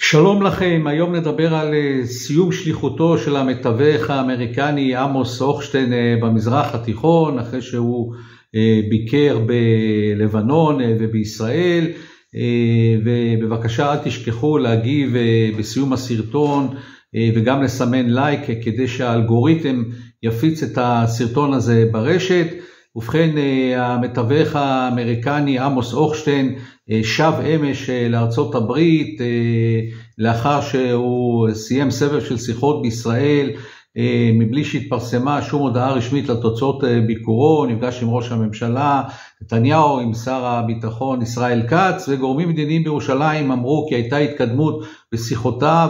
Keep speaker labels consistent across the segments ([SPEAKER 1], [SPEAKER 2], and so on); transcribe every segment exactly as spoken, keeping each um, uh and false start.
[SPEAKER 1] שלום לכם, היום נדבר על סיום שליחותו של המתווך האמריקני עמוס הוכשטיין במזרח התיכון, אחרי שהוא ביקר בלבנון ובישראל. ובבקשה אל תשכחו להגיב בסיום הסרטון וגם לסמן לייק כדי שהאלגוריתם יפיץ את הסרטון הזה ברשת. ובכן, המתווך האמריקני עמוס הוכשטיין שב אמש לארצות הברית לאחר שהוא סיים סבב של שיחות בישראל מבלי שהתפרסמה שום הודעה רשמית לתוצאות ביקורו. נפגש עם ראש הממשלה נתניהו, עם שר הביטחון ישראל כץ, וגורמים מדיניים בירושלים אמרו כי הייתה התקדמות בשיחותיו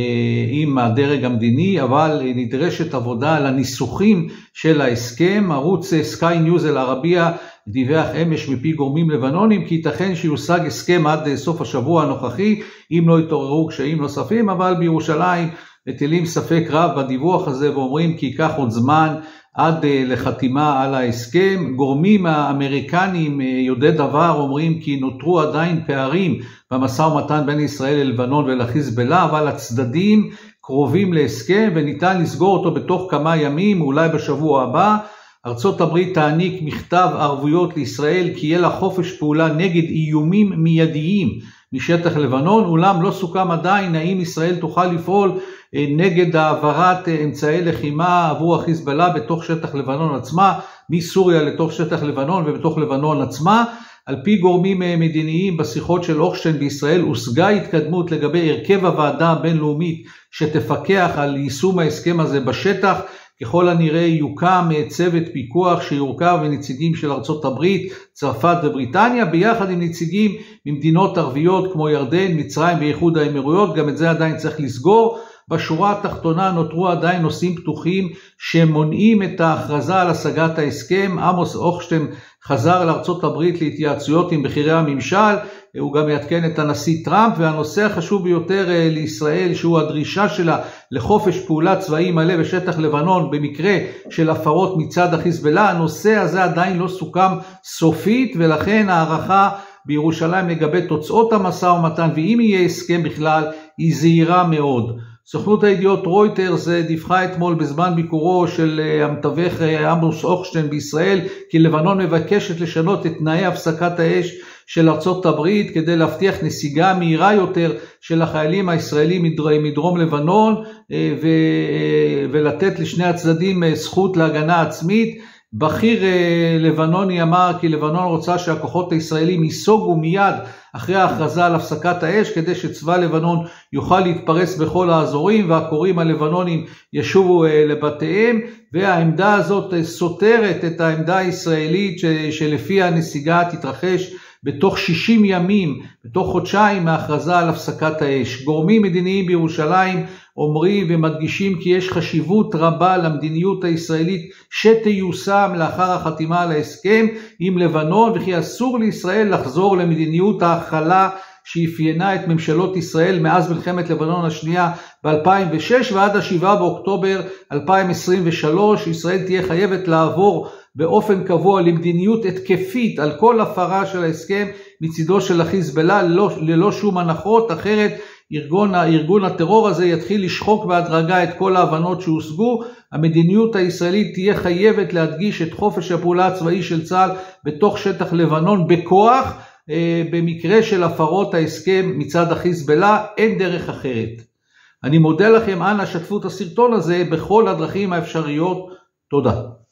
[SPEAKER 1] עם הדרג המדיני, אבל נדרשת עבודה על הניסוחים של ההסכם. ערוץ סקאי ניוז אל ערבייה דיווח אמש מפי גורמים לבנונים כי ייתכן שיושג הסכם עד סוף השבוע הנוכחי אם לא יתעוררו קשיים נוספים, אבל בירושלים מטילים ספק רב בדיווח הזה ואומרים כי ייקח עוד זמן עד לחתימה על ההסכם. גורמים האמריקנים יודעי דבר אומרים כי נותרו עדיין פערים במשא ומתן בין ישראל ללבנון ולחיזבאללה, אבל הצדדים קרובים להסכם וניתן לסגור אותו בתוך כמה ימים, אולי בשבוע הבא. ארצות הברית תעניק מכתב ערבויות לישראל כי יהיה לה חופש פעולה נגד איומים מיידיים משטח לבנון, אולם לא סוכם עדיין האם ישראל תוכל לפעול נגד העברת אמצעי לחימה עבור החיזבאללה בתוך שטח לבנון עצמה, מסוריה לתוך שטח לבנון ובתוך לבנון עצמה. על פי גורמים מדיניים בשיחות של הוכשטיין בישראל הושגה התקדמות לגבי הרכב הוועדה הבינלאומית שתפקח על יישום ההסכם הזה בשטח. ככל הנראה יוקם צוות פיקוח שיורכב מנציגים של ארצות הברית, צרפת ובריטניה, ביחד עם נציגים ממדינות ערביות כמו ירדן, מצרים ואיחוד האמירויות. גם את זה עדיין צריך לסגור. בשורה התחתונה נותרו עדיין נושאים פתוחים שמונעים את ההכרזה על השגת ההסכם. עמוס הוכשטיין חזר לארצות הברית להתייעצויות עם בכירי הממשל, הוא גם יעדכן את הנשיא טראמפ, והנושא החשוב ביותר לישראל שהוא הדרישה שלה לחופש פעולה צבאי מלא בשטח לבנון במקרה של הפרות מצד החיזבאללה. הנושא הזה עדיין לא סוכם סופית, ולכן הערכה בירושלים לגבי תוצאות המשא ומתן ואם יהיה הסכם בכלל היא זהירה מאוד. סוכנות הידיעות רויטרס דיווחה אתמול בזמן ביקורו של המתווך עמוס הוכשטיין בישראל כי לבנון מבקשת לשנות את תנאי הפסקת האש של ארצות הברית כדי להבטיח נסיגה מהירה יותר של החיילים הישראלים מדרום לבנון ולתת לשני הצדדים זכות להגנה עצמית. בכיר לבנוני אמר כי לבנון רוצה שהכוחות הישראלים ייסוגו מיד אחרי ההכרזה על הפסקת האש כדי שצבא לבנון יוכל להתפרס בכל האזורים והקוראים הלבנונים ישובו לבתיהם, והעמדה הזאת סותרת את העמדה הישראלית שלפיה הנסיגה תתרחש בתוך שישים ימים, בתוך חודשיים מההכרזה על הפסקת האש. גורמים מדיניים בירושלים אומרים ומדגישים כי יש חשיבות רבה למדיניות הישראלית שתיושם לאחר החתימה על ההסכם עם לבנון, וכי אסור לישראל לחזור למדיניות ההכלה שאפיינה את ממשלות ישראל מאז מלחמת לבנון השנייה ב-אלפיים ושש ועד השבעה באוקטובר אלפיים עשרים ושלוש. ישראל תהיה חייבת לעבור באופן קבוע למדיניות התקפית על כל הפרה של ההסכם מצידו של החיזבאללה ללא, ללא שום הנחות, אחרת ארגון, ארגון הטרור הזה יתחיל לשחוק בהדרגה את כל ההבנות שהושגו. המדיניות הישראלית תהיה חייבת להדגיש את חופש הפעולה הצבאי של צה"ל בתוך שטח לבנון בכוח, במקרה של הפרות ההסכם מצד החיזבאללה אין דרך אחרת. אני מודה לכם, אנא שתפו את הסרטון הזה בכל הדרכים האפשריות. תודה.